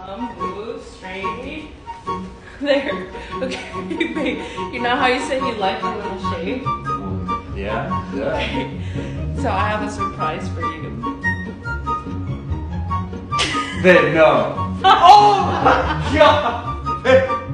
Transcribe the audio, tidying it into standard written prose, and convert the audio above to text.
Move straight. There. Okay, babe. You know how you said you liked a little shave? Yeah, yeah. Okay. So I have a surprise for you. Babe, no. Oh my god!